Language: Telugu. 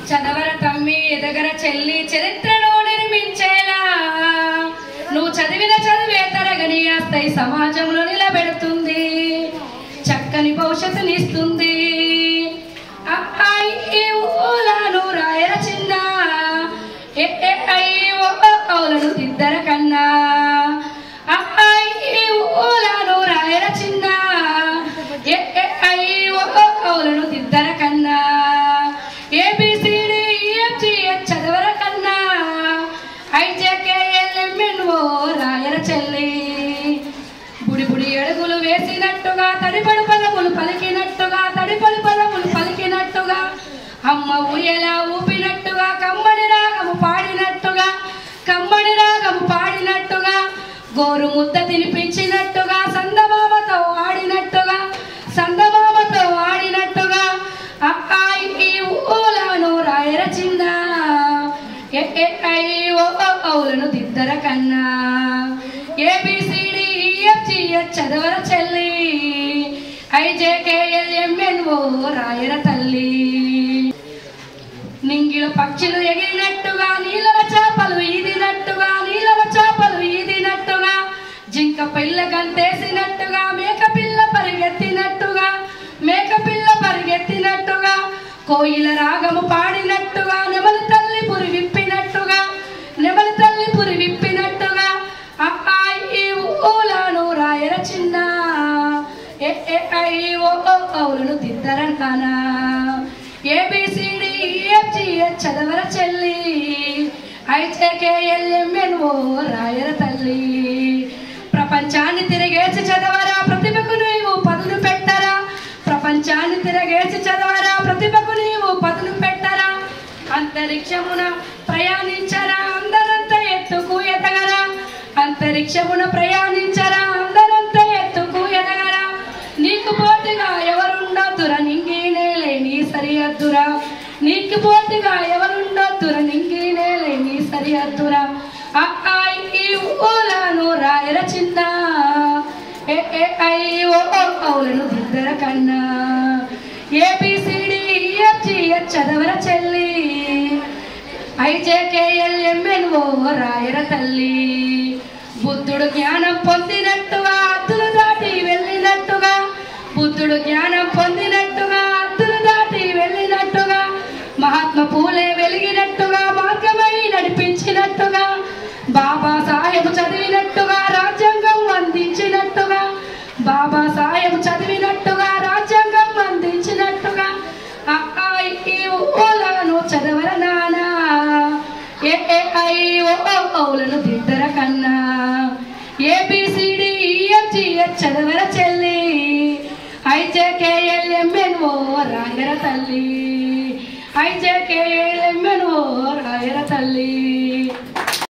చదవర తమ్మి ఎదగర చెల్లి చరిత్రను నిర్మించేలా నువ్వు చదివిన చదివే తరగని ఆస్తై సమాజంలో నిలబెడుతుంది చక్కని భవిష్యత్తునిస్తుంది ఊలను రాయర చిన్న ఔలను దిద్దర కన్నా ఊలను రాయర చిన్న ఔలను దిద్దర కన్నా ABCDEFGH చదవర కన్నా IJKLMNO రాయర చెల్లి బుడి బుడి అడుగులు వేసినట్టుగా తడిపడి పదములు పలికినట్టుగా తడిపడి పదములు పలికినట్టుగా అమ్మ ఊయలా ఊపినట్టుగా కమ్మడి రాగము పాడినట్టుగా కమ్మడి రాగము పాడినట్టుగా గోరు ముద్ద తినిపించినట్టుగా సందమామతో ఆడినట్టుగా సందమామతో ఆడినట్టుగా ఊలను రాయర చిన్న ఔలను దిద్దర కన్నా ABCDEFGH చదవర చెల్లి IJKLMNO రాయర తల్లి నింగిలో పక్షులు ఎగిరినట్టుగా నీలవ చేపలు ఈదినట్టుగా నీలవ చేపలు ఈదినట్టుగా జింక పిల్ల గంతేసినట్టుగా మేకపిల్ల పరిగెత్తినట్టుగా మేకపిల్ల పరిగెత్తినట్టుగా కోయిల రాగము పాడినట్టుగా నెమలి తల్లి పురి విప్పినట్టుగా నెమలి తల్లి పురి విప్పినట్టుగా ఊలను రాయర చిన్న ఔలను దిద్దర కానా ABCDEFGH చదవర చెల్లి IJKLMNO రాయర తల్లి ప్రపంచాన్ని తిరగేసి చదవరా ప్రతిభకు నీవు పదును పెట్టరా ప్రపంచాన్ని తిరగేసి చదవరా ప్రతిభకు నీవు పదును పెట్టరా అంతరిక్షమున ప్రయాణించరా అందరంత ఎత్తుకు ఎదగరా అంతరిక్షమున ప్రయాణించరా అందరంత ఎత్తుకు ఎదగరా నీకు పోటీగా ఎవరుండొద్దురా నింగినే లేని సరిహద్దురా నీకు పోటీగా ఎవరుండొద్దురా నింగినే లేని సరిహద్దురా ఊలను రాయర చిన్న ఔలను దిద్దర కన్నా ABCDEFGH చదవర చెల్లి IJKLMNO రాయర తల్లి బుద్ధుడు జ్ఞానం పొందినట్టుగా అద్దులు దాటి వెళ్ళినట్టుగా బుద్ధుడు జ్ఞానం పొందినట్టుగా అద్దులు దాటి వెళ్ళినట్టుగా మహాత్మా పూలే వెలిగినట్టుగా మార్గమై నడిపించినట్టుగా బాబా సాహెబ్ చదివినట్టుగా రాజ్యాంగం అందించినట్టుగా బాబా సాహెబ్ చదివినట్టుగా రాజ్యాంగం అందించినట్టుగా ఊలను చదవర నానా ఔలను దిద్దర కన్నా ABCDEFGH చదవర చెల్లి IJKLMNO రాయర తల్లి IJKLMNO రాయర తల్లి